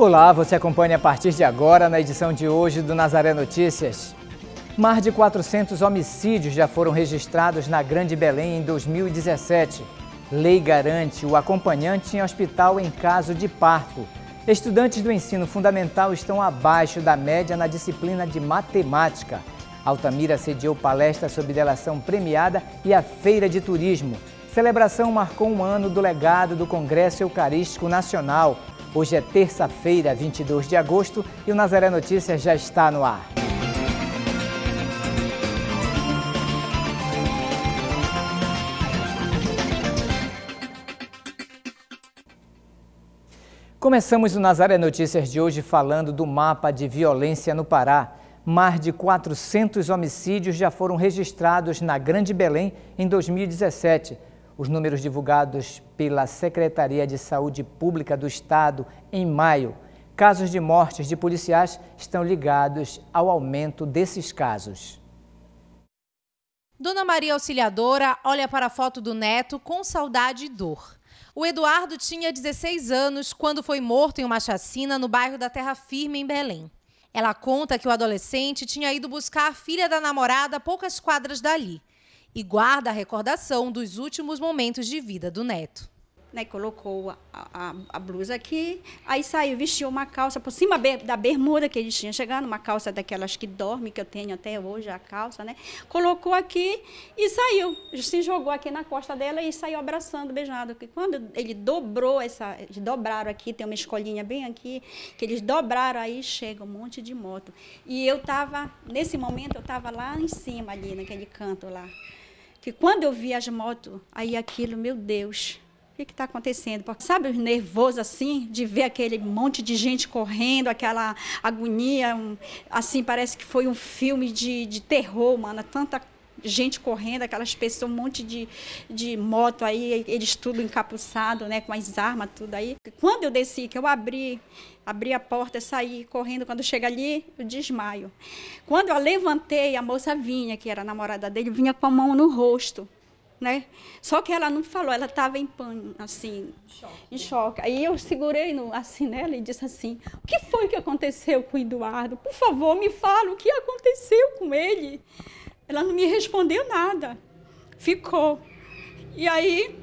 Olá, você acompanha a partir de agora na edição de hoje do Nazaré Notícias. Mais de 400 homicídios já foram registrados na Grande Belém em 2017. Lei garante o acompanhante em hospital em caso de parto. Estudantes do ensino fundamental estão abaixo da média na disciplina de matemática. Altamira sediou palestra sobre delação premiada e a Feira de Turismo. Celebração marcou um ano do legado do Congresso Eucarístico Nacional. Hoje é terça-feira, 22 de agosto, e o Nazaré Notícias já está no ar. Começamos o Nazaré Notícias de hoje falando do mapa de violência no Pará. Mais de 400 homicídios já foram registrados na Grande Belém em 2017. Os números divulgados pela Secretaria de Saúde Pública do Estado em maio. Casos de mortes de policiais estão ligados ao aumento desses casos. Dona Maria Auxiliadora olha para a foto do neto com saudade e dor. O Eduardo tinha 16 anos quando foi morto em uma chacina no bairro da Terra Firme, em Belém. Ela conta que o adolescente tinha ido buscar a filha da namorada a poucas quadras dali e guarda a recordação dos últimos momentos de vida do neto. Colocou a blusa aqui, aí saiu, vestiu uma calça por cima da bermuda que ele tinha chegado, uma calça daquelas que dorme, que eu tenho até hoje, a calça, né? Colocou aqui e saiu, se jogou aqui na costa dela e saiu abraçando, beijando. Quando ele dobrou eles dobraram aqui, tem uma escolinha bem aqui, que eles dobraram, aí chega um monte de moto. E eu estava, nesse momento, eu estava lá em cima, ali, naquele canto lá. Que quando eu vi as motos, aí aquilo, meu Deus... O que está acontecendo? Porque, sabe, o nervoso assim, de ver aquele monte de gente correndo, aquela agonia, assim, parece que foi um filme de terror, mano, tanta gente correndo, aquelas pessoas, um monte de moto aí, eles tudo encapuçado, né, com as armas, tudo aí. Quando eu desci, que eu abri a porta, saí correndo, quando chega ali, eu desmaio. Quando eu levantei, a moça vinha, que era a namorada dele, vinha com a mão no rosto. Né? Só que ela não falou, ela estava em pânico, assim, em choque. Aí eu segurei assim nela e disse assim, o que foi que aconteceu com o Eduardo? Por favor, me fala o que aconteceu com ele. Ela não me respondeu nada, ficou. E aí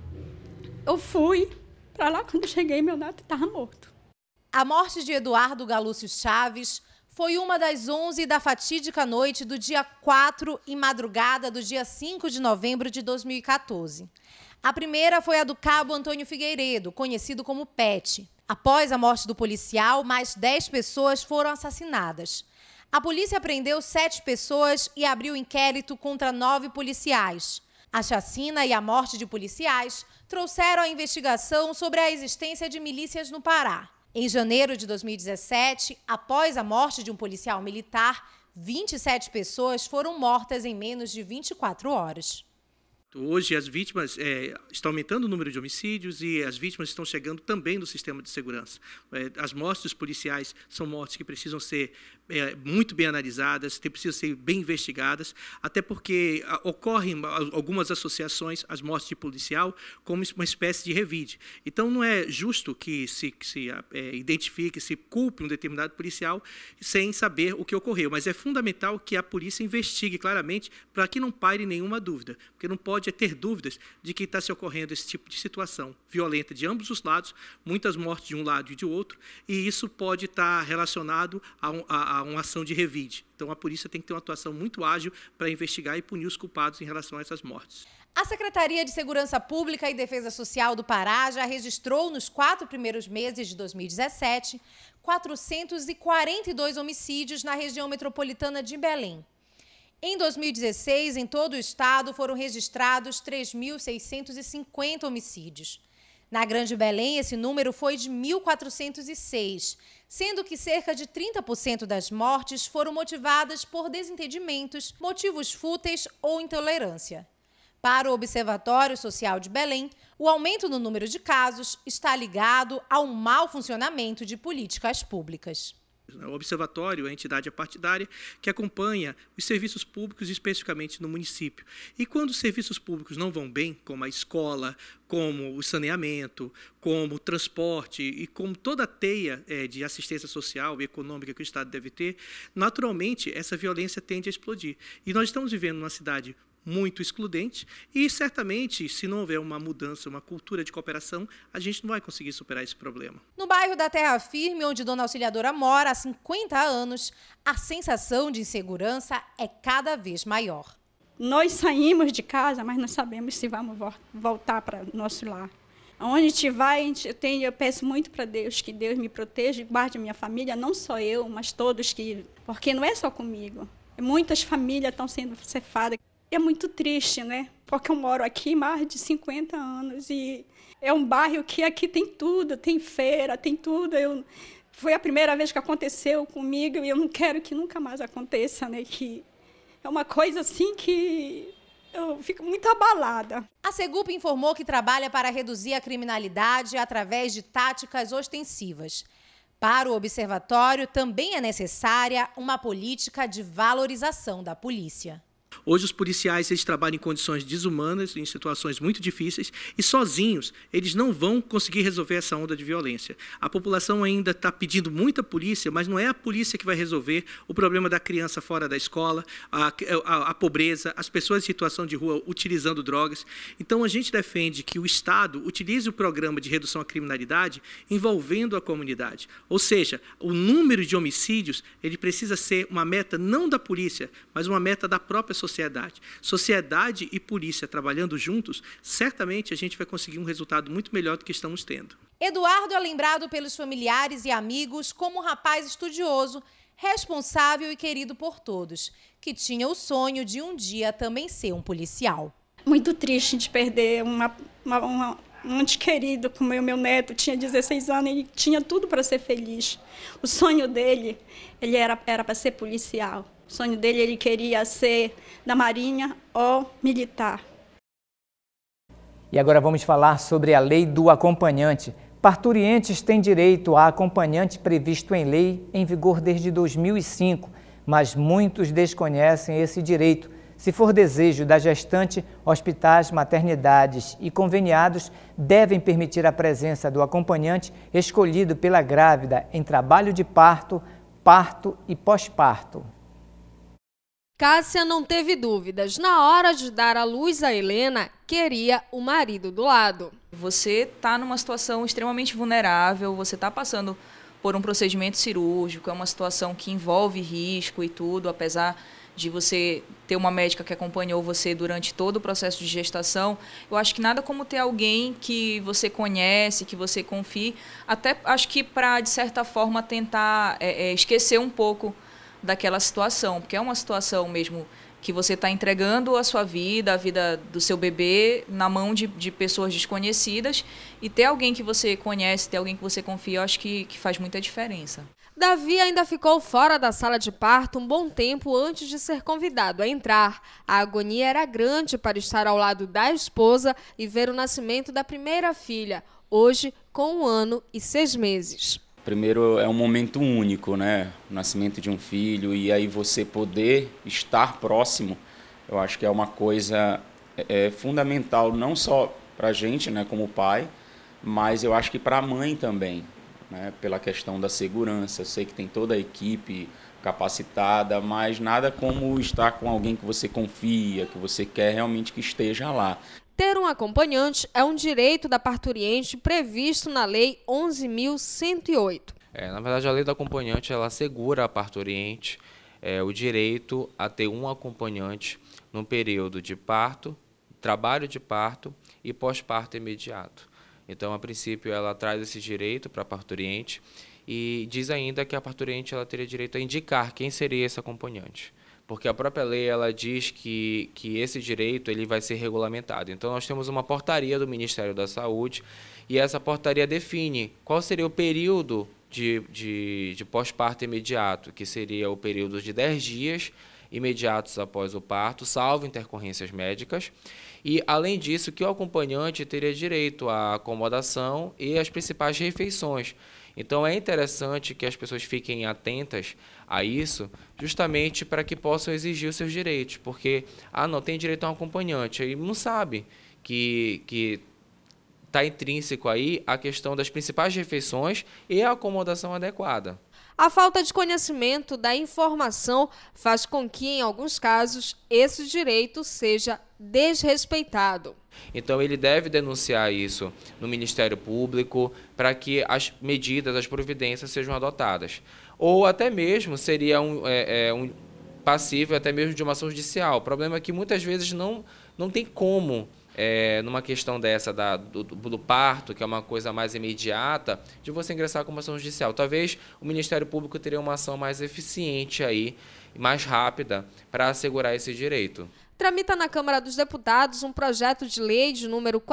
eu fui para lá, quando cheguei, meu neto estava morto. A morte de Eduardo Galúcio Chaves foi uma das 11 da fatídica noite do dia 4 e madrugada do dia 5 de novembro de 2014. A primeira foi a do cabo Antônio Figueiredo, conhecido como Pet. Após a morte do policial, mais 10 pessoas foram assassinadas. A polícia prendeu 7 pessoas e abriu inquérito contra 9 policiais. A chacina e a morte de policiais trouxeram a investigação sobre a existência de milícias no Pará. Em janeiro de 2017, após a morte de um policial militar, 27 pessoas foram mortas em menos de 24 horas. Hoje as vítimas, está aumentando o número de homicídios e as vítimas estão chegando também no sistema de segurança. As mortes dos policiais são mortes que precisam ser muito bem analisadas, precisam ser bem investigadas, até porque ocorrem algumas associações às mortes de policial como uma espécie de revide. Então não é justo que se identifique, se culpe um determinado policial sem saber o que ocorreu, mas é fundamental que a polícia investigue claramente para que não paire nenhuma dúvida, porque não pode ter dúvidas de que está se ocorrendo esse tipo de situação violenta de ambos os lados, muitas mortes de um lado e de outro, e isso pode estar relacionado a uma ação de revide. Então a polícia tem que ter uma atuação muito ágil para investigar e punir os culpados em relação a essas mortes. A Secretaria de Segurança Pública e Defesa Social do Pará já registrou nos 4 primeiros meses de 2017 442 homicídios na região metropolitana de Belém. Em 2016, em todo o estado, foram registrados 3.650 homicídios. Na Grande Belém, esse número foi de 1.406, sendo que cerca de 30% das mortes foram motivadas por desentendimentos, motivos fúteis ou intolerância. Para o Observatório Social de Belém, o aumento no número de casos está ligado ao mau funcionamento de políticas públicas. O Observatório é a entidade apartidária que acompanha os serviços públicos, especificamente no município. E quando os serviços públicos não vão bem, como a escola, como o saneamento, como o transporte e como toda a teia de assistência social e econômica que o Estado deve ter, naturalmente essa violência tende a explodir. E nós estamos vivendo numa cidade muito excludente e, certamente, se não houver uma mudança, uma cultura de cooperação, a gente não vai conseguir superar esse problema. No bairro da Terra Firme, onde Dona Auxiliadora mora há 50 anos, a sensação de insegurança é cada vez maior. Nós saímos de casa, mas não sabemos se vamos voltar para o nosso lar. Onde a gente vai, eu peço muito para Deus, que Deus me proteja e guarde minha família, não só eu, mas todos, porque não é só comigo. Muitas famílias estão sendo cefadas. É muito triste, né? Porque eu moro aqui há mais de 50 anos e é um bairro que aqui tem tudo, tem feira, tem tudo. Foi a primeira vez que aconteceu comigo e eu não quero que nunca mais aconteça, né? Que é uma coisa assim que eu fico muito abalada. A Segup informou que trabalha para reduzir a criminalidade através de táticas ostensivas. Para o observatório, também é necessária uma política de valorização da polícia. Hoje os policiais eles trabalham em condições desumanas, em situações muito difíceis, e sozinhos eles não vão conseguir resolver essa onda de violência. A população ainda está pedindo muita polícia, mas não é a polícia que vai resolver o problema da criança fora da escola, a pobreza, as pessoas em situação de rua utilizando drogas. Então a gente defende que o Estado utilize o programa de redução à criminalidade envolvendo a comunidade. Ou seja, o número de homicídios ele precisa ser uma meta não da polícia, mas uma meta da própria sociedade. Sociedade e polícia trabalhando juntos, certamente a gente vai conseguir um resultado muito melhor do que estamos tendo. Eduardo é lembrado pelos familiares e amigos como um rapaz estudioso, responsável e querido por todos, que tinha o sonho de um dia também ser um policial. Muito triste de perder um ente querido, como meu neto, tinha 16 anos, ele tinha tudo para ser feliz. O sonho dele, ele era para ser policial. O sonho dele, ele queria ser da Marinha ou militar. E agora vamos falar sobre a lei do acompanhante. Parturientes têm direito a acompanhante previsto em lei em vigor desde 2005, mas muitos desconhecem esse direito. Se for desejo da gestante, hospitais, maternidades e conveniados devem permitir a presença do acompanhante escolhido pela grávida em trabalho de parto, parto e pós-parto. Cássia não teve dúvidas. Na hora de dar à luz a Helena, queria o marido do lado. Você está numa situação extremamente vulnerável, você está passando por um procedimento cirúrgico, é uma situação que envolve risco e tudo, apesar de você ter uma médica que acompanhou você durante todo o processo de gestação. Eu acho que nada como ter alguém que você conhece, que você confie, até acho que para, de certa forma, tentar esquecer um pouco daquela situação, porque é uma situação mesmo que você está entregando a sua vida, a vida do seu bebê na mão de pessoas desconhecidas, e ter alguém que você conhece, ter alguém que você confia, eu acho que faz muita diferença. Davi ainda ficou fora da sala de parto um bom tempo antes de ser convidado a entrar. A agonia era grande para estar ao lado da esposa e ver o nascimento da primeira filha, hoje com 1 ano e 6 meses. Primeiro, é um momento único, né? O nascimento de um filho, e aí você poder estar próximo, eu acho que é uma coisa fundamental, não só para a gente, né, como pai, mas eu acho que para a mãe também, né, pela questão da segurança. Eu sei que tem toda a equipe capacitada, mas nada como estar com alguém que você confia, que você quer realmente que esteja lá. Ter um acompanhante é um direito da parturiente previsto na Lei 11.108. Na verdade, a lei do acompanhante ela assegura à parturiente o direito a ter um acompanhante no período de parto, trabalho de parto e pós-parto imediato. Então, a princípio, ela traz esse direito para a parturiente e diz ainda que a parturiente ela teria direito a indicar quem seria esse acompanhante, porque a própria lei ela diz que esse direito ele vai ser regulamentado. Então, nós temos uma portaria do Ministério da Saúde e essa portaria define qual seria o período de pós-parto imediato, que seria o período de 10 dias imediatos após o parto, salvo intercorrências médicas. E, além disso, que o acompanhante teria direito à acomodação e às principais refeições. Então é interessante que as pessoas fiquem atentas a isso, justamente para que possam exigir os seus direitos, porque, não, tem direito a um acompanhante, aí não sabe que está intrínseco aí a questão das principais refeições e a acomodação adequada. A falta de conhecimento da informação faz com que, em alguns casos, esse direito seja desrespeitado. Então, ele deve denunciar isso no Ministério Público para que as medidas, as providências sejam adotadas. Ou até mesmo seria um passível até mesmo de uma ação judicial. O problema é que muitas vezes não tem como, numa questão dessa do parto, que é uma coisa mais imediata, de você ingressar com uma ação judicial. Talvez o Ministério Público teria uma ação mais eficiente aí, mais rápida, para assegurar esse direito. Tramita na Câmara dos Deputados um projeto de lei de número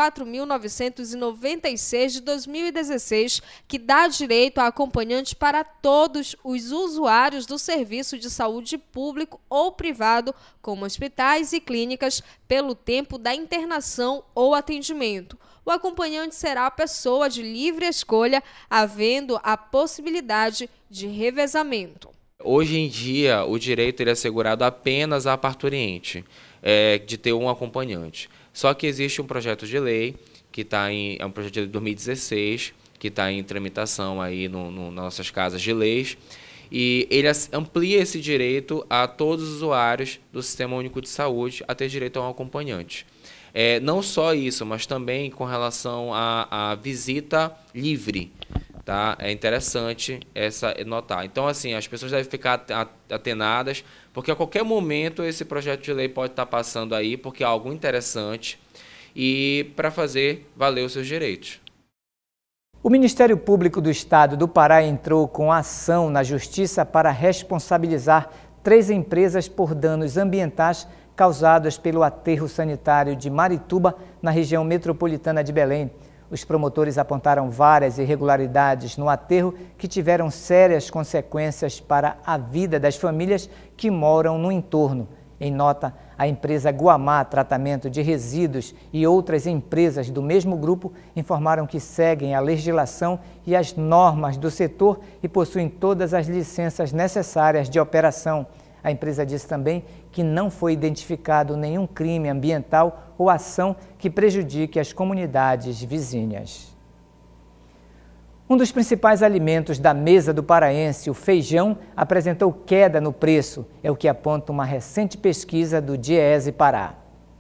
4.996 de 2016, que dá direito a acompanhante para todos os usuários do serviço de saúde público ou privado, como hospitais e clínicas, pelo tempo da internação ou atendimento. O acompanhante será a pessoa de livre escolha, havendo a possibilidade de revezamento. Hoje em dia, o direito ele é assegurado apenas à parturiente, de ter um acompanhante. Só que existe um projeto de lei, que é um projeto de lei de 2016, que está em tramitação aí nas nossas casas de leis, e ele amplia esse direito a todos os usuários do Sistema Único de Saúde a ter direito a um acompanhante. Não só isso, mas também com relação à visita livre. Tá? É interessante notar. Então, assim, as pessoas devem ficar atenadas, porque a qualquer momento esse projeto de lei pode estar passando aí, porque é algo interessante, e para fazer valer os seus direitos. O Ministério Público do Estado do Pará entrou com ação na Justiça para responsabilizar 3 empresas por danos ambientais causados pelo aterro sanitário de Marituba, na região metropolitana de Belém. Os promotores apontaram várias irregularidades no aterro que tiveram sérias consequências para a vida das famílias que moram no entorno. Em nota, a empresa Guamá Tratamento de Resíduos e outras empresas do mesmo grupo informaram que seguem a legislação e as normas do setor e possuem todas as licenças necessárias de operação. A empresa disse também que não foi identificado nenhum crime ambiental ou ação que prejudique as comunidades vizinhas. Um dos principais alimentos da mesa do paraense, o feijão, apresentou queda no preço, é o que aponta uma recente pesquisa do Diese Pará.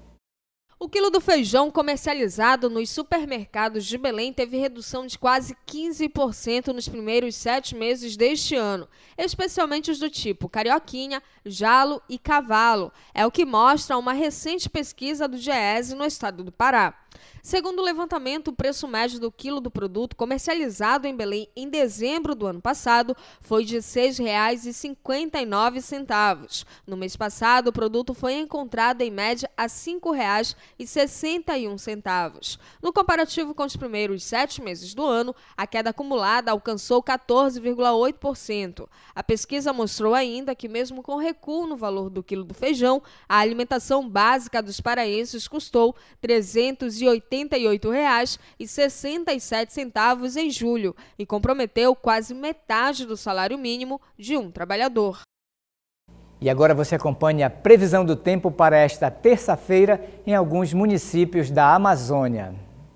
O quilo do feijão comercializado nos supermercados de Belém teve redução de quase 15% nos primeiros 7 meses deste ano, especialmente os do tipo carioquinha, jalo e cavalo. É o que mostra uma recente pesquisa do Diese no estado do Pará. Segundo o levantamento, o preço médio do quilo do produto comercializado em Belém em dezembro do ano passado foi de R$ 6,59. No mês passado, o produto foi encontrado em média a R$ 5,61. No comparativo com os primeiros 7 meses do ano, a queda acumulada alcançou 14,8%. A pesquisa mostrou ainda que, mesmo com recuo no valor do quilo do feijão, a alimentação básica dos paraenses custou R$ 388,67 em julho e comprometeu quase metade do salário mínimo de um trabalhador. E agora você acompanha a previsão do tempo para esta terça-feira em alguns municípios da Amazônia.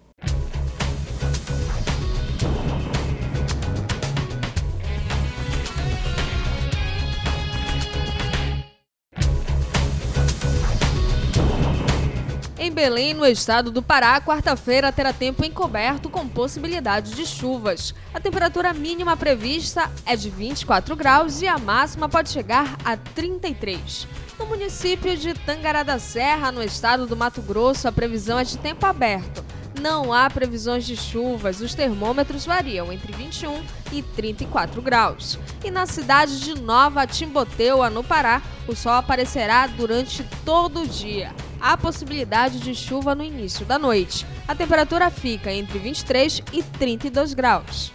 Em Belém, no estado do Pará, quarta-feira terá tempo encoberto com possibilidade de chuvas. A temperatura mínima prevista é de 24 graus e a máxima pode chegar a 33. No município de Tangará da Serra, no estado do Mato Grosso, a previsão é de tempo aberto. Não há previsões de chuvas, os termômetros variam entre 21 e 34 graus. E na cidade de Nova Timboteua, no Pará, o sol aparecerá durante todo o dia. Há possibilidade de chuva no início da noite. A temperatura fica entre 23 e 32 graus.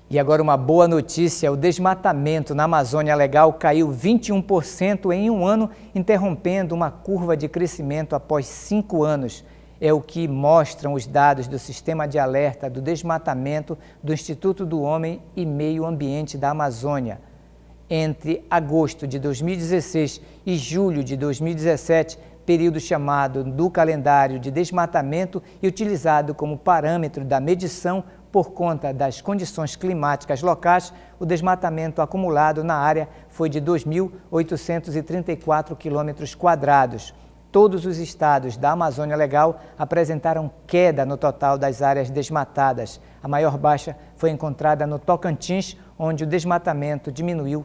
E agora uma boa notícia, o desmatamento na Amazônia Legal caiu 21% em um ano, interrompendo uma curva de crescimento após 5 anos. É o que mostram os dados do Sistema de Alerta do Desmatamento do Instituto do Homem e Meio Ambiente da Amazônia. Entre agosto de 2016 e julho de 2017, período chamado do calendário de desmatamento e utilizado como parâmetro da medição por conta das condições climáticas locais, o desmatamento acumulado na área foi de 2.834 km². Todos os estados da Amazônia Legal apresentaram queda no total das áreas desmatadas. A maior baixa foi encontrada no Tocantins, onde o desmatamento diminuiu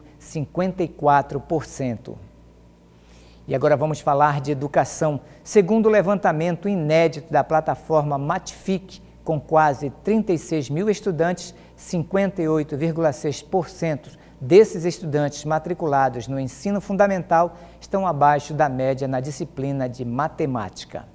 54%. E agora vamos falar de educação. Segundo o levantamento inédito da plataforma Matific, com quase 36 mil estudantes, 58,6% desses estudantes matriculados no ensino fundamental estão abaixo da média na disciplina de matemática.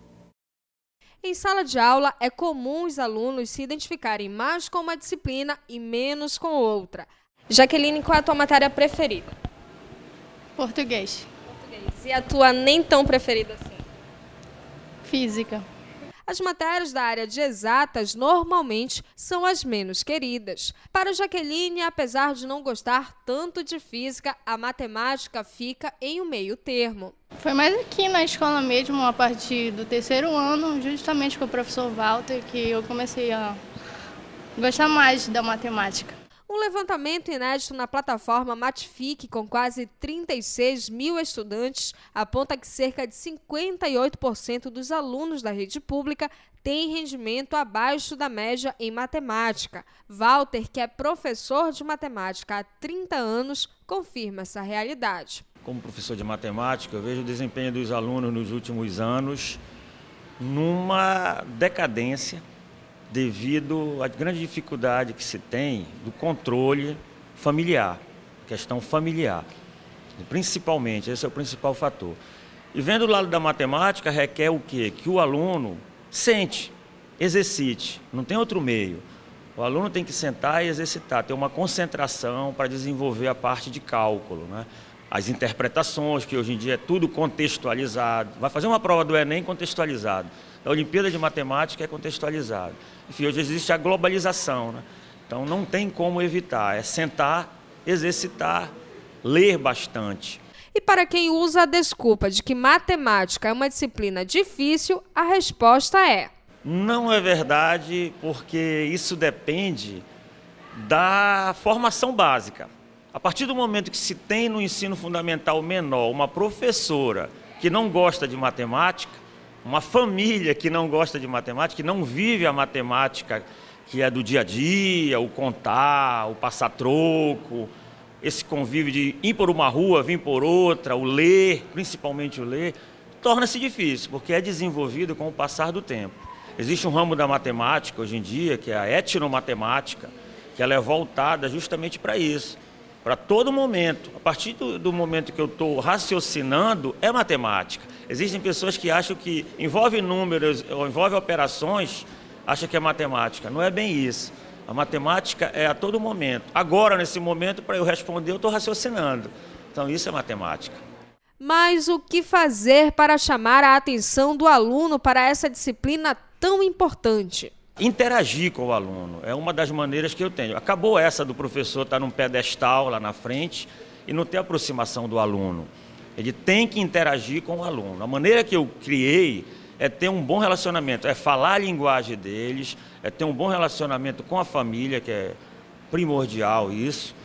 Em sala de aula, é comum os alunos se identificarem mais com uma disciplina e menos com outra. Jaqueline, qual é a tua matéria preferida? Português. E a tua nem tão preferida assim? Física. As matérias da área de exatas normalmente são as menos queridas. Para Jaqueline, apesar de não gostar tanto de física, a matemática fica em um meio termo. Foi mais aqui na escola mesmo, a partir do 3º ano, justamente com o professor Walter, que eu comecei a gostar mais da matemática. Um levantamento inédito na plataforma Matific, com quase 36 mil estudantes, aponta que cerca de 58% dos alunos da rede pública têm rendimento abaixo da média em matemática. Walter, que é professor de matemática há 30 anos, confirma essa realidade. Como professor de matemática, eu vejo o desempenho dos alunos nos últimos anos numa decadência, devido à grande dificuldade que se tem do controle familiar, questão familiar. Principalmente, esse é o principal fator. E vendo o lado da matemática, requer o quê? Que o aluno sente, exercite, não tem outro meio. O aluno tem que sentar e exercitar, ter uma concentração para desenvolver a parte de cálculo, né? As interpretações, que hoje em dia é tudo contextualizado. Vai fazer uma prova do Enem contextualizado. A Olimpíada de Matemática é contextualizado. Enfim, hoje existe a globalização, né? Então não tem como evitar, é sentar, exercitar, ler bastante. E para quem usa a desculpa de que matemática é uma disciplina difícil, a resposta é: não é verdade, porque isso depende da formação básica. A partir do momento que se tem no ensino fundamental menor uma professora que não gosta de matemática, uma família que não gosta de matemática, que não vive a matemática que é do dia a dia, o contar, o passar troco, esse convívio de ir por uma rua, vir por outra, o ler, principalmente o ler, torna-se difícil, porque é desenvolvido com o passar do tempo. Existe um ramo da matemática hoje em dia, que é a etnomatemática, que ela é voltada justamente para isso. Para todo momento, a partir do momento que eu estou raciocinando, é matemática. Existem pessoas que acham que envolve números ou envolve operações, acham que é matemática. Não é bem isso. A matemática é a todo momento. Agora, nesse momento, para eu responder, eu estou raciocinando. Então, isso é matemática. Mas o que fazer para chamar a atenção do aluno para essa disciplina tão importante? Interagir com o aluno é uma das maneiras que eu tenho. Acabou essa do professor estar num pedestal lá na frente e não ter aproximação do aluno. Ele tem que interagir com o aluno. A maneira que eu criei é ter um bom relacionamento, é falar a linguagem deles, é ter um bom relacionamento com a família, que é primordial isso,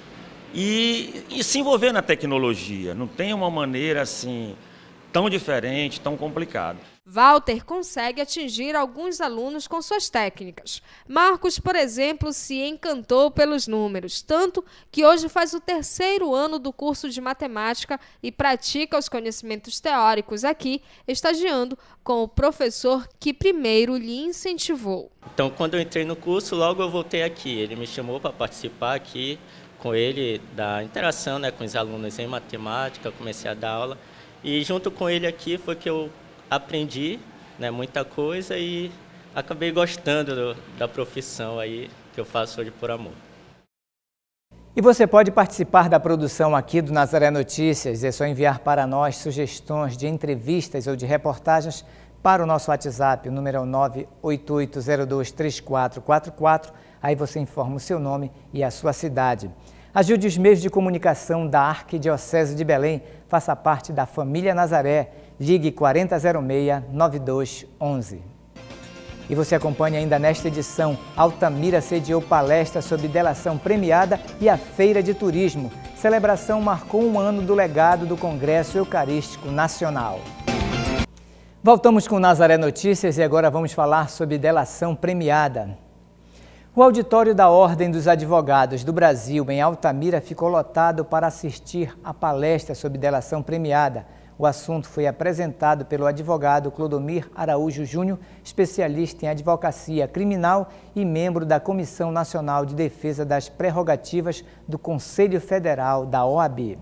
e se envolver na tecnologia. Não tem uma maneira assim tão diferente, tão complicada. Walter consegue atingir alguns alunos com suas técnicas. Marcos, por exemplo, se encantou pelos números, tanto que hoje faz o 3º ano do curso de matemática e pratica os conhecimentos teóricos aqui, estagiando com o professor que primeiro lhe incentivou. Então, quando eu entrei no curso, logo eu voltei aqui. Ele me chamou para participar aqui com ele da interação, né, com os alunos em matemática, comecei a dar aula. E junto com ele aqui foi que eu aprendi, né, muita coisa e acabei gostando da profissão aí que eu faço hoje por amor. E você pode participar da produção aqui do Nazaré Notícias. É só enviar para nós sugestões de entrevistas ou de reportagens para o nosso WhatsApp. O número é o 988023444. Aí você informa o seu nome e a sua cidade. Ajude os meios de comunicação da Arquidiocese de Belém. Faça parte da família Nazaré. Ligue 4006-9211. E você acompanha ainda nesta edição. Altamira sediou palestra sobre delação premiada e a Feira de Turismo. Celebração marcou 1 ano do legado do Congresso Eucarístico Nacional. Voltamos com o Nazaré Notícias e agora vamos falar sobre delação premiada. O auditório da Ordem dos Advogados do Brasil, em Altamira, ficou lotado para assistir à palestra sobre delação premiada. O assunto foi apresentado pelo advogado Clodomir Araújo Júnior, especialista em advocacia criminal e membro da Comissão Nacional de Defesa das Prerrogativas do Conselho Federal da OAB.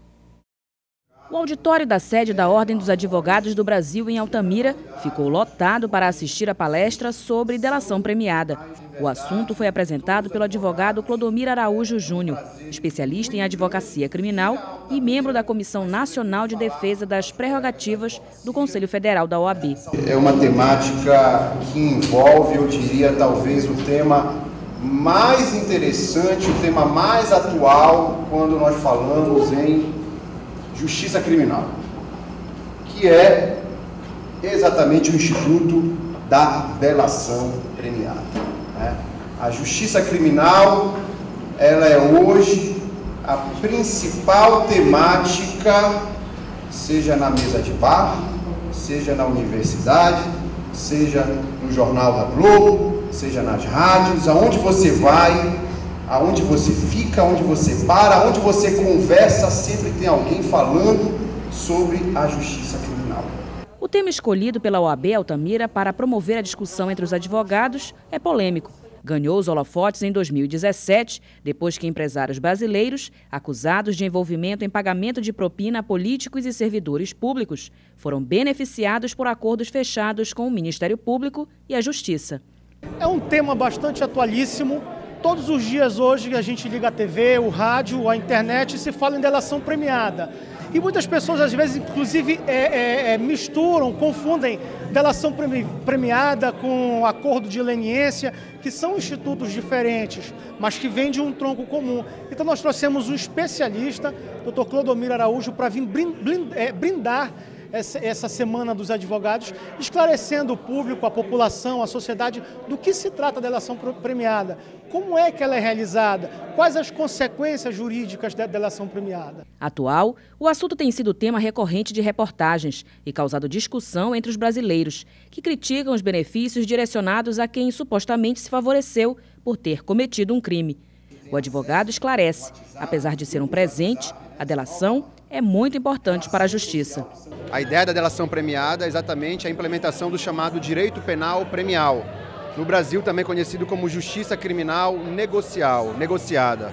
O auditório da sede da Ordem dos Advogados do Brasil, em Altamira, ficou lotado para assistir a palestra sobre delação premiada. O assunto foi apresentado pelo advogado Clodomir Araújo Júnior, especialista em advocacia criminal e membro da Comissão Nacional de Defesa das Prerrogativas do Conselho Federal da OAB. É uma temática que envolve, eu diria, talvez o tema mais interessante, o tema mais atual quando nós falamos em justiça criminal, que é exatamente o instituto da delação premiada. A justiça criminal, ela é hoje a principal temática, seja na mesa de bar, seja na universidade, seja no Jornal da Globo, seja nas rádios, aonde você vai, aonde você fica, aonde você para, aonde você conversa, sempre tem alguém falando sobre a justiça criminal. O tema escolhido pela OAB Altamira para promover a discussão entre os advogados é polêmico. Ganhou os holofotes em 2017, depois que empresários brasileiros, acusados de envolvimento em pagamento de propina a políticos e servidores públicos, foram beneficiados por acordos fechados com o Ministério Público e a Justiça. É um tema bastante atualíssimo. Todos os dias hoje a gente liga a TV, o rádio, a internet e se fala em delação premiada. E muitas pessoas às vezes inclusive misturam, confundem delação premiada com acordo de leniência, que são institutos diferentes, mas que vêm de um tronco comum. Então nós trouxemos um especialista, Dr. Clodomir Araújo, para vir brindar essa Semana dos Advogados, esclarecendo o público, a população, a sociedade, do que se trata a delação premiada, como é que ela é realizada, quais as consequências jurídicas da delação premiada. Atual, o assunto tem sido tema recorrente de reportagens e causado discussão entre os brasileiros, que criticam os benefícios direcionados a quem supostamente se favoreceu por ter cometido um crime. O advogado esclarece, apesar de ser um presente, a delação é muito importante para a justiça. A ideia da delação premiada é exatamente a implementação do chamado direito penal premial. No Brasil também conhecido como justiça criminal negociada.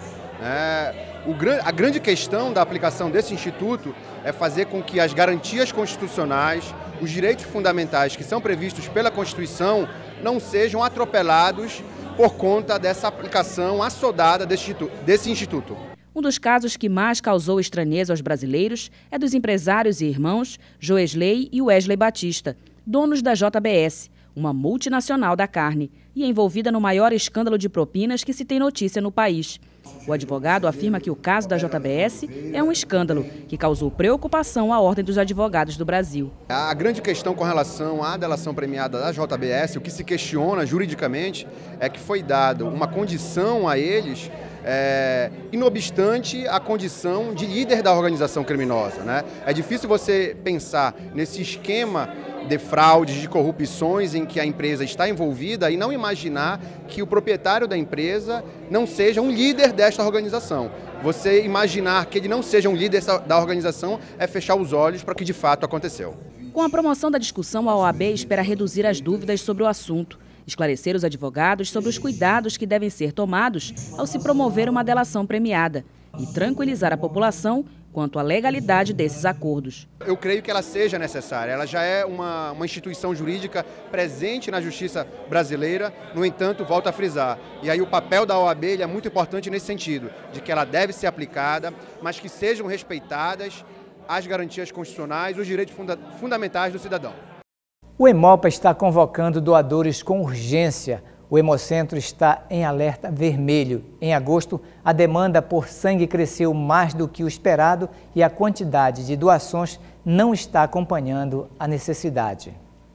A grande questão da aplicação desse instituto é fazer com que as garantias constitucionais, os direitos fundamentais que são previstos pela Constituição não sejam atropelados por conta dessa aplicação assodada desse instituto. Um dos casos que mais causou estranheza aos brasileiros é dos empresários e irmãos Joesley e Wesley Batista, donos da JBS, uma multinacional da carne, e envolvida no maior escândalo de propinas que se tem notícia no país. O advogado afirma que o caso da JBS é um escândalo que causou preocupação à Ordem dos Advogados do Brasil. A grande questão com relação à delação premiada da JBS, o que se questiona juridicamente, é que foi dado uma condição a eles, e não obstante a condição de líder da organização criminosa, né? É difícil você pensar nesse esquema de fraudes, de corrupções em que a empresa está envolvida e não imaginar que o proprietário da empresa não seja um líder desta organização. Você imaginar que ele não seja um líder da organização é fechar os olhos para o que de fato aconteceu. Com a promoção da discussão, a OAB espera reduzir as dúvidas sobre o assunto, esclarecer os advogados sobre os cuidados que devem ser tomados ao se promover uma delação premiada e tranquilizar a população quanto à legalidade desses acordos. Eu creio que ela seja necessária, ela já é uma instituição jurídica presente na justiça brasileira, no entanto, volto a frisar, e aí o papel da OAB é muito importante nesse sentido, de que ela deve ser aplicada, mas que sejam respeitadas as garantias constitucionais, os direitos fundamentais do cidadão. O Hemopa está convocando doadores com urgência. O Hemocentro está em alerta vermelho. Em agosto, a demanda por sangue cresceu mais do que o esperado e a quantidade de doações não está acompanhando a necessidade.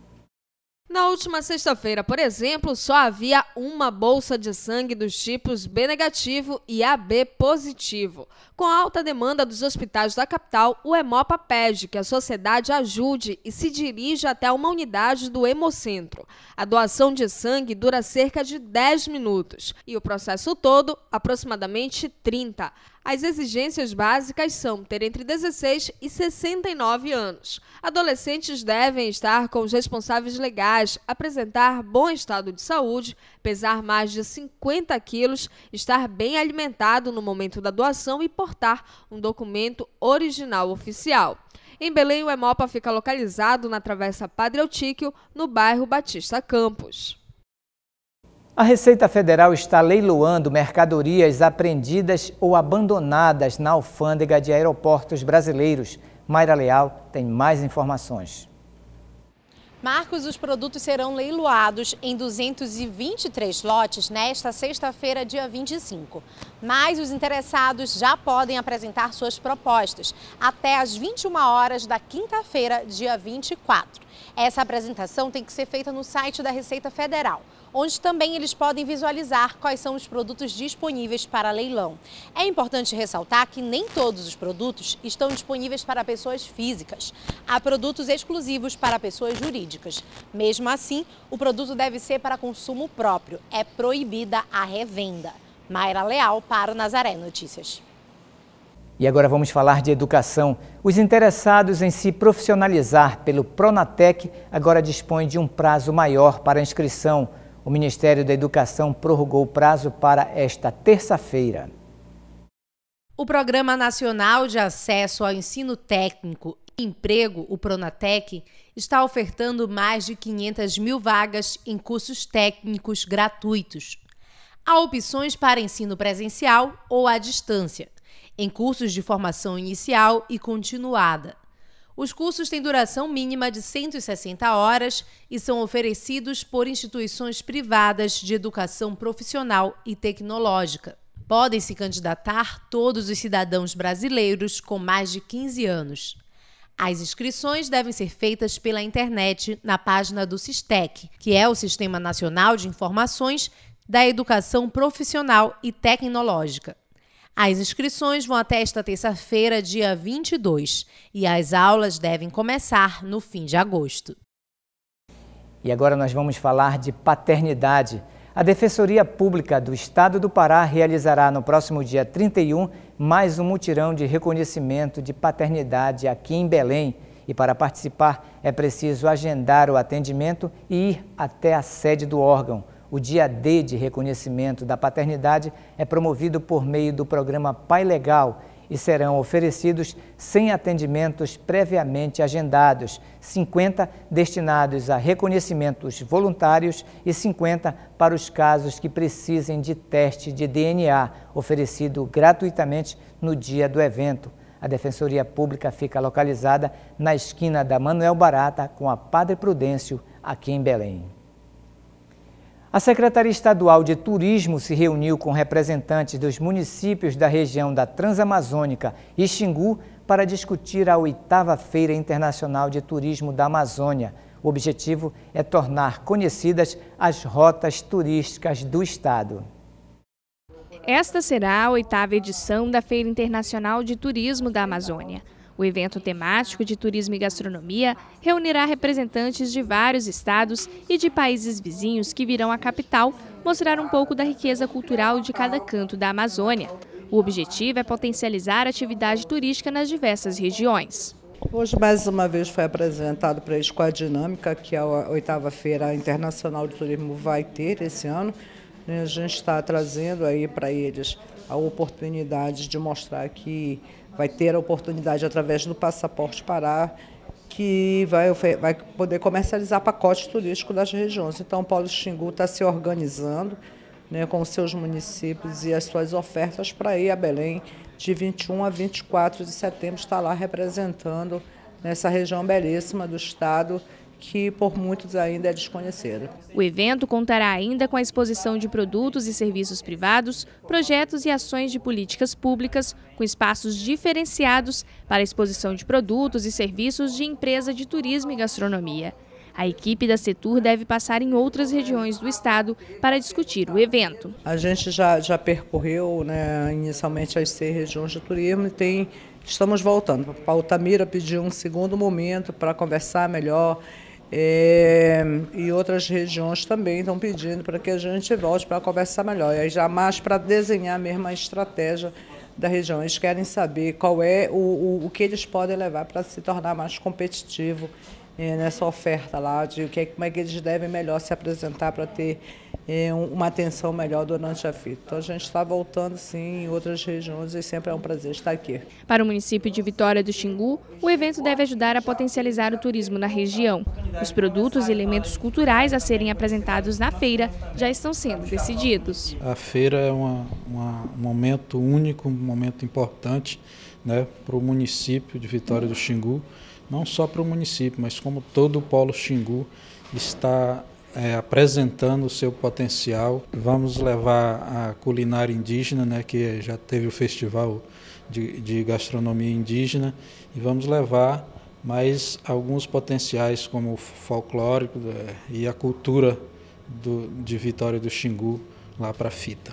Na última sexta-feira, por exemplo, só havia uma bolsa de sangue dos tipos B negativo e AB positivo. Com a alta demanda dos hospitais da capital, o Hemopa pede que a sociedade ajude e se dirija até uma unidade do Hemocentro. A doação de sangue dura cerca de 10 minutos e o processo todo, aproximadamente 30. As exigências básicas são ter entre 16 e 69 anos. Adolescentes devem estar com os responsáveis legais, apresentar bom estado de saúde, pesar mais de 50 quilos, estar bem alimentado no momento da doação e portar um documento original oficial. Em Belém, o Hemopa fica localizado na Travessa Padre Eutíquio, no bairro Batista Campos. A Receita Federal está leiloando mercadorias apreendidas ou abandonadas na alfândega de aeroportos brasileiros. Mayra Leal tem mais informações. Marcos, os produtos serão leiloados em 223 lotes nesta sexta-feira, dia 25. Mas os interessados já podem apresentar suas propostas até às 21 horas da quinta-feira, dia 24. Essa apresentação tem que ser feita no site da Receita Federal, onde também eles podem visualizar quais são os produtos disponíveis para leilão. É importante ressaltar que nem todos os produtos estão disponíveis para pessoas físicas. Há produtos exclusivos para pessoas jurídicas. Mesmo assim, o produto deve ser para consumo próprio. É proibida a revenda. Mayra Leal para o Nazaré Notícias. E agora vamos falar de educação. Os interessados em se profissionalizar pelo Pronatec agora dispõem de um prazo maior para a inscrição. O Ministério da Educação prorrogou o prazo para esta terça-feira. O Programa Nacional de Acesso ao Ensino Técnico e Emprego, o Pronatec, está ofertando mais de 500 mil vagas em cursos técnicos gratuitos. Há opções para ensino presencial ou à distância, em cursos de formação inicial e continuada. Os cursos têm duração mínima de 160 horas e são oferecidos por instituições privadas de educação profissional e tecnológica. Podem se candidatar todos os cidadãos brasileiros com mais de 15 anos. As inscrições devem ser feitas pela internet na página do SISTEC, que é o Sistema Nacional de Informações da Educação Profissional e Tecnológica. As inscrições vão até esta terça-feira, dia 22, e as aulas devem começar no fim de agosto. E agora nós vamos falar de paternidade. A Defensoria Pública do Estado do Pará realizará no próximo dia 31 mais um mutirão de reconhecimento de paternidade aqui em Belém. E para participar é preciso agendar o atendimento e ir até a sede do órgão. O Dia D de reconhecimento da paternidade é promovido por meio do programa Pai Legal e serão oferecidos 100 atendimentos previamente agendados, 50 destinados a reconhecimentos voluntários e 50 para os casos que precisem de teste de DNA, oferecido gratuitamente no dia do evento. A Defensoria Pública fica localizada na esquina da Manuel Barata com a Padre Prudêncio, aqui em Belém. A Secretaria Estadual de Turismo se reuniu com representantes dos municípios da região da Transamazônica e Xingu para discutir a 8ª Feira Internacional de Turismo da Amazônia. O objetivo é tornar conhecidas as rotas turísticas do estado. Esta será a 8ª edição da Feira Internacional de Turismo da Amazônia. O evento temático de turismo e gastronomia reunirá representantes de vários estados e de países vizinhos que virão à capital mostrar um pouco da riqueza cultural de cada canto da Amazônia. O objetivo é potencializar a atividade turística nas diversas regiões. Hoje, mais uma vez, foi apresentado para eles com a dinâmica que a 8ª Feira Internacional de Turismo vai ter esse ano. A gente está trazendo aí para eles a oportunidade de mostrar que vai ter a oportunidade, através do Passaporte Pará, que vai poder comercializar pacotes turísticos das regiões. Então, o Polo Xingu está se organizando, né, com os seus municípios e as suas ofertas para ir a Belém de 21 a 24 de setembro, está lá representando nessa região belíssima do estado, que por muitos ainda é desconhecida. O evento contará ainda com a exposição de produtos e serviços privados, projetos e ações de políticas públicas, com espaços diferenciados para a exposição de produtos e serviços de empresa de turismo e gastronomia. A equipe da Setur deve passar em outras regiões do estado para discutir o evento. A gente já percorreu, né, inicialmente as 6 regiões de turismo e estamos voltando. A Altamira pediu um segundo momento para conversar melhor. E outras regiões também estão pedindo para que a gente volte para conversar melhor. E aí já mais para desenhar mesmo a estratégia da região. Eles querem saber qual é o que eles podem levar para se tornar mais competitivo nessa oferta lá, como é que eles devem melhor se apresentar para ter uma atenção melhor durante a fita. Então a gente está voltando sim em outras regiões e sempre é um prazer estar aqui. Para o município de Vitória do Xingu, o evento deve ajudar a potencializar o turismo na região. Os produtos e elementos culturais a serem apresentados na feira já estão sendo decididos. A feira é um momento único, um momento importante, né, para o município de Vitória do Xingu. Não só para o município, mas como todo o Polo Xingu está apresentando o seu potencial. Vamos levar a culinária indígena, né, que já teve o festival de gastronomia indígena, e vamos levar mais alguns potenciais como o folclórico e a cultura de Vitória do Xingu lá para a fita.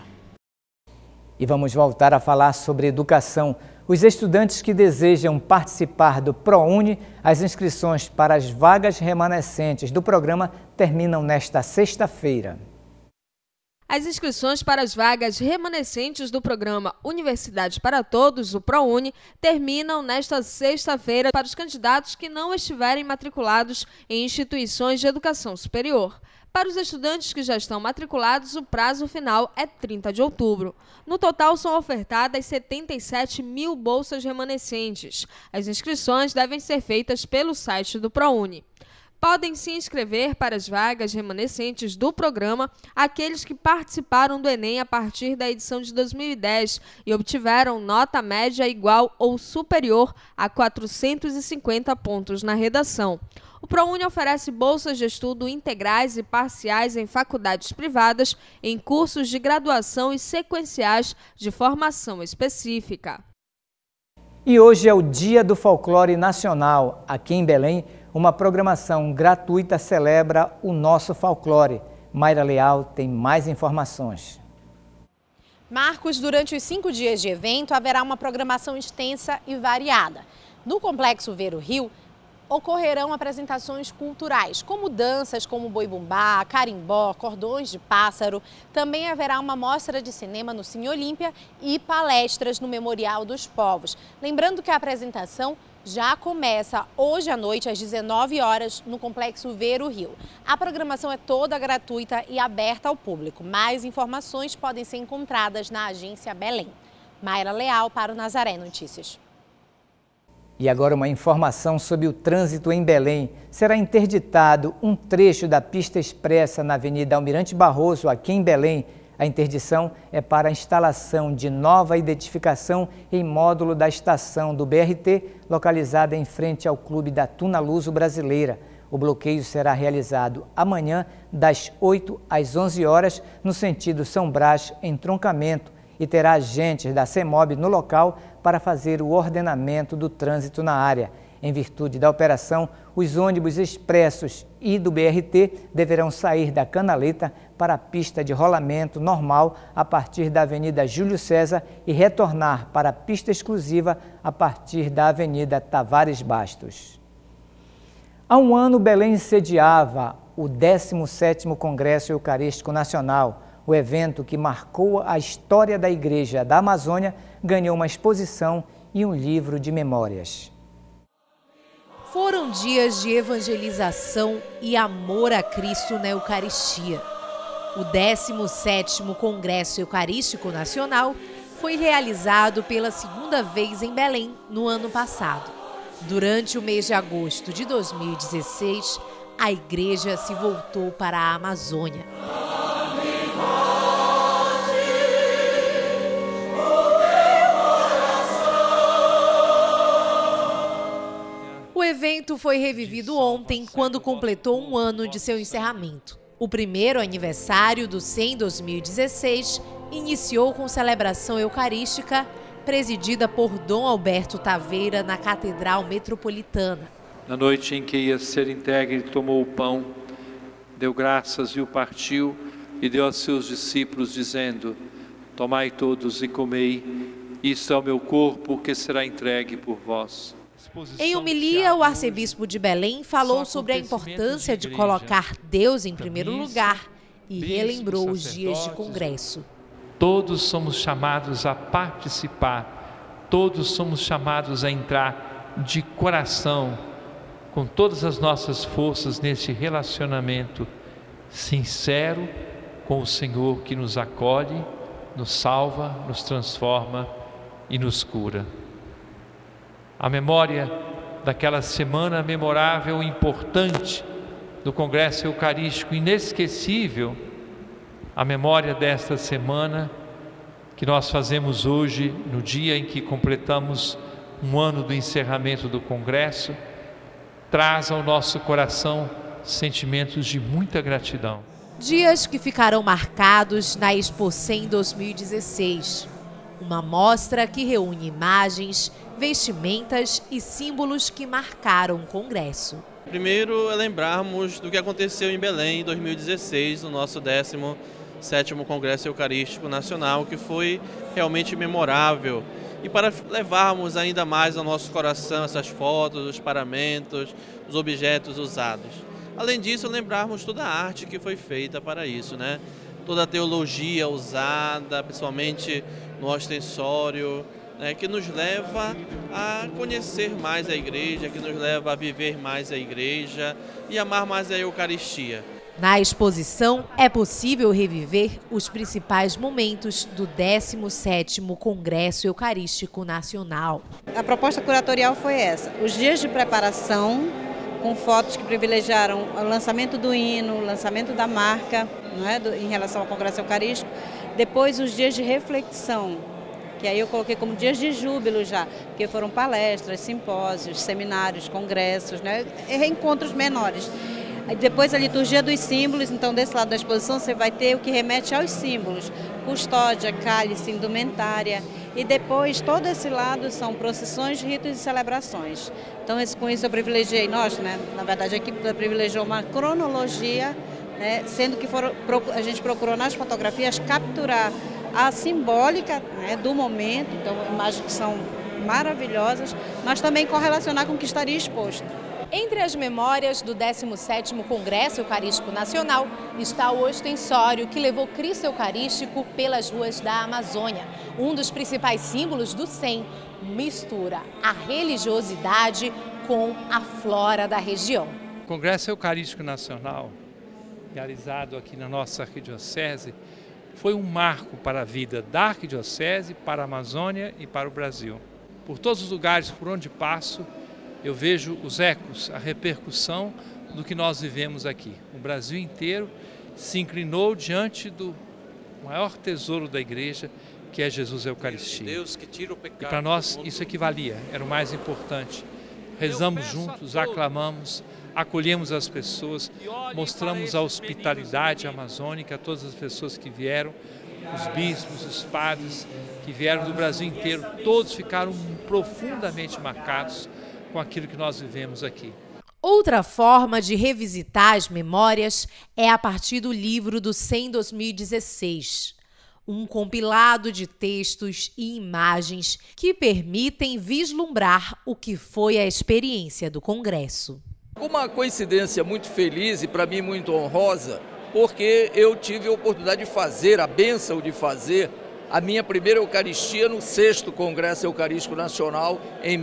E vamos voltar a falar sobre educação. Os estudantes que desejam participar do ProUni, as inscrições para as vagas remanescentes do programa terminam nesta sexta-feira. As inscrições para as vagas remanescentes do programa Universidade para Todos, o ProUni, terminam nesta sexta-feira para os candidatos que não estiverem matriculados em instituições de educação superior. Para os estudantes que já estão matriculados, o prazo final é 30 de outubro. No total, são ofertadas 77 mil bolsas remanescentes. As inscrições devem ser feitas pelo site do ProUni. Podem se inscrever para as vagas remanescentes do programa aqueles que participaram do Enem a partir da edição de 2010 e obtiveram nota média igual ou superior a 450 pontos na redação. O ProUni oferece bolsas de estudo integrais e parciais em faculdades privadas, em cursos de graduação e sequenciais de formação específica. E hoje é o Dia do Folclore Nacional. Aqui em Belém, uma programação gratuita celebra o nosso folclore. Mayra Leal tem mais informações. Marcos, durante os 5 dias de evento, haverá uma programação extensa e variada. No Complexo Ver o Rio, ocorrerão apresentações culturais, como danças como boi-bumbá, carimbó, cordões de pássaro. Também haverá uma mostra de cinema no Cine Olímpia e palestras no Memorial dos Povos. Lembrando que a apresentação já começa hoje à noite, às 19 horas, no Complexo Ver o Rio. A programação é toda gratuita e aberta ao público. Mais informações podem ser encontradas na Agência Belém. Mayra Leal para o Nazaré Notícias. E agora uma informação sobre o trânsito em Belém. Será interditado um trecho da pista expressa na Avenida Almirante Barroso, aqui em Belém. A interdição é para a instalação de nova identificação em módulo da estação do BRT, localizada em frente ao Clube da Tuna Luso Brasileira. O bloqueio será realizado amanhã, das 8 às 11 horas, no sentido São Brás, entroncamento, e terá agentes da CEMOB no local para fazer o ordenamento do trânsito na área. Em virtude da operação, os ônibus expressos e do BRT deverão sair da Canaleta para a pista de rolamento normal a partir da Avenida Júlio César e retornar para a pista exclusiva a partir da Avenida Tavares Bastos. Há um ano, Belém sediava o 17º Congresso Eucarístico Nacional. O evento, que marcou a história da Igreja da Amazônia, ganhou uma exposição e um livro de memórias. Foram dias de evangelização e amor a Cristo na Eucaristia. O 17º Congresso Eucarístico Nacional foi realizado pela segunda vez em Belém no ano passado. Durante o mês de agosto de 2016, a igreja se voltou para a Amazônia. O evento foi revivido ontem, quando completou um ano de seu encerramento. O primeiro aniversário do SEM 2016 iniciou com celebração eucarística, presidida por Dom Alberto Taveira na Catedral Metropolitana. Na noite em que ia ser entregue, ele tomou o pão, deu graças e o partiu, e deu aos seus discípulos, dizendo: tomai todos e comei, isto é o meu corpo que será entregue por vós. Em homilia, o arcebispo de Belém falou sobre a importância de colocar Deus em primeiro lugar e relembrou os dias de congresso. Todos somos chamados a participar, todos somos chamados a entrar de coração, com todas as nossas forças nesse relacionamento sincero com o Senhor que nos acolhe, nos salva, nos transforma e nos cura. A memória daquela semana memorável e importante do Congresso Eucarístico inesquecível, a memória desta semana que nós fazemos hoje, no dia em que completamos um ano do encerramento do Congresso, traz ao nosso coração sentimentos de muita gratidão. Dias que ficarão marcados na Expo SEM 2016, uma mostra que reúne imagens, vestimentas e símbolos que marcaram o Congresso. Primeiro é lembrarmos do que aconteceu em Belém em 2016, no nosso 17º Congresso Eucarístico Nacional, que foi realmente memorável. E para levarmos ainda mais ao nosso coração essas fotos, os paramentos, os objetos usados. Além disso, lembrarmos toda a arte que foi feita para isso, né? Toda a teologia usada, principalmente no ostensório, né? Que nos leva a conhecer mais a igreja, que nos leva a viver mais a igreja e amar mais a Eucaristia. Na exposição, é possível reviver os principais momentos do 17º Congresso Eucarístico Nacional. A proposta curatorial foi essa: os dias de preparação, com fotos que privilegiaram o lançamento do hino, o lançamento da marca, não é, em relação ao Congresso Eucarístico. Depois, os dias de reflexão, que aí eu coloquei como dias de júbilo já, porque foram palestras, simpósios, seminários, congressos, né, reencontros menores. Depois a liturgia dos símbolos, então desse lado da exposição você vai ter o que remete aos símbolos, custódia, cálice, indumentária, e depois todo esse lado são procissões, ritos e celebrações. Então com isso eu privilegiei, nós, né, na verdade a equipe privilegiou uma cronologia, né, sendo que a gente procurou nas fotografias capturar a simbólica, né, do momento, então imagens que são maravilhosas, mas também correlacionar com o que estaria exposto. Entre as memórias do 17º Congresso Eucarístico Nacional está o ostensório que levou Cristo Eucarístico pelas ruas da Amazônia. Um dos principais símbolos do SEM mistura a religiosidade com a flora da região. O Congresso Eucarístico Nacional, realizado aqui na nossa arquidiocese, foi um marco para a vida da arquidiocese, para a Amazônia e para o Brasil. Por todos os lugares por onde passo, eu vejo os ecos, a repercussão do que nós vivemos aqui. O Brasil inteiro se inclinou diante do maior tesouro da igreja, que é Jesus Eucaristia. E para nós isso equivalia, era o mais importante. Rezamos juntos, aclamamos, acolhemos as pessoas, mostramos a hospitalidade amazônica a todas as pessoas que vieram, os bispos, os padres que vieram do Brasil inteiro, todos ficaram profundamente marcados com aquilo que nós vivemos aqui. Outra forma de revisitar as memórias é a partir do livro do SEM 2016. Um compilado de textos e imagens que permitem vislumbrar o que foi a experiência do Congresso. Uma coincidência muito feliz e para mim muito honrosa, porque eu tive a oportunidade de fazer, a bênção de fazer, a minha primeira Eucaristia no 6º Congresso Eucarístico Nacional em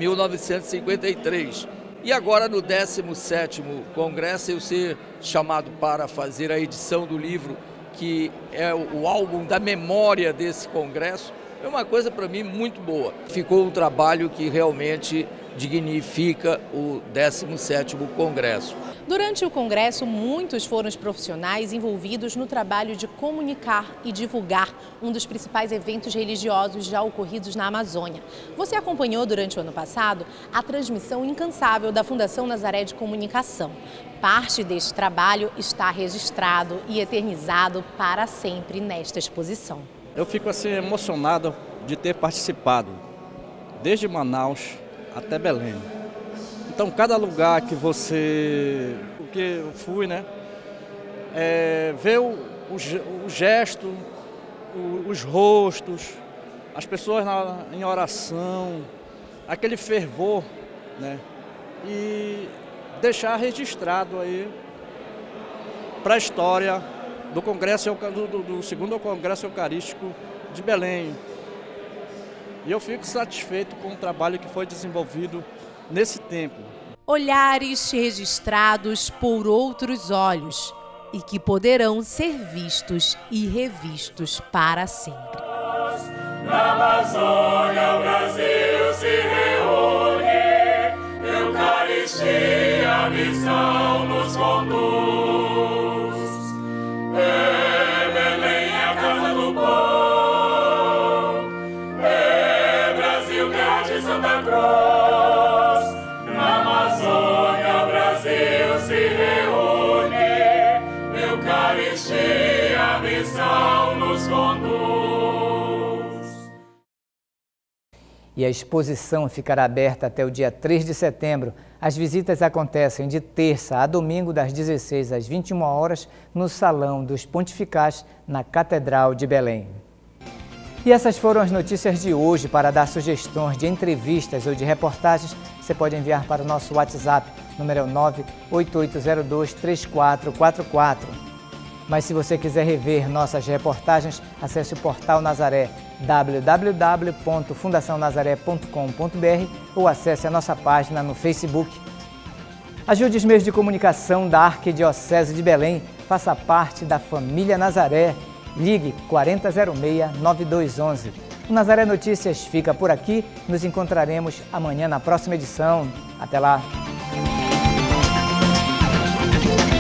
1953. E agora no 17º Congresso eu ser chamado para fazer a edição do livro, que é o álbum da memória desse congresso. É uma coisa para mim muito boa. Ficou um trabalho que realmente dignifica o 17º Congresso. Durante o Congresso, muitos foram os profissionais envolvidos no trabalho de comunicar e divulgar um dos principais eventos religiosos já ocorridos na Amazônia. Você acompanhou durante o ano passado a transmissão incansável da Fundação Nazaré de Comunicação. Parte deste trabalho está registrado e eternizado para sempre nesta exposição. Eu fico assim emocionado de ter participado, desde Manaus até Belém. Então, cada lugar que eu fui, né, ver o gesto, os rostos, as pessoas em oração, aquele fervor, né, e deixar registrado aí para a história do Congresso, do 2º Congresso Eucarístico de Belém. E eu fico satisfeito com o trabalho que foi desenvolvido nesse tempo. Olhares registrados por outros olhos e que poderão ser vistos e revistos para sempre. Na Amazônia o Brasil se reúne, Eucaristia, a missão nos conduz. É Belém a casa do pão, é Brasil terra de Santa Cruz. Na Amazônia o Brasil se reúne, Eucaristia, a missão nos conduz. E a exposição ficará aberta até o dia 3 de setembro. As visitas acontecem de terça a domingo, das 16 às 21 horas, no Salão dos Pontificais, na Catedral de Belém. E essas foram as notícias de hoje. Para dar sugestões de entrevistas ou de reportagens, você pode enviar para o nosso WhatsApp, número é 988023444. Mas se você quiser rever nossas reportagens, acesse o Portal Nazaré, www.fundacionazaré.com.br ou acesse a nossa página no Facebook. Ajude os meios de comunicação da Arquidiocese de Belém, faça parte da família Nazaré. Ligue 4006-9211. O Nazaré Notícias fica por aqui, nos encontraremos amanhã na próxima edição. Até lá!